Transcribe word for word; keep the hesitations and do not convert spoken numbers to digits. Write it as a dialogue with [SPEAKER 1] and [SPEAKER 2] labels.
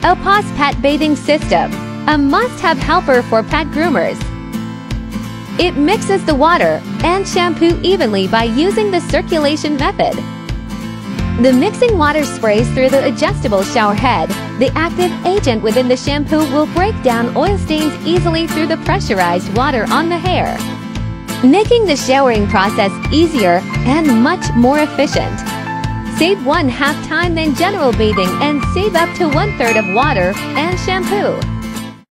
[SPEAKER 1] OPAWZ Pet Bathing System, a must-have helper for pet groomers. It mixes the water and shampoo evenly by using the circulation method. The mixing water sprays through the adjustable shower head. The active agent within the shampoo will break down oil stains easily through the pressurized water on the hair, making the showering process easier and much more efficient. Save one half time than general bathing and save up to one third of water and shampoo.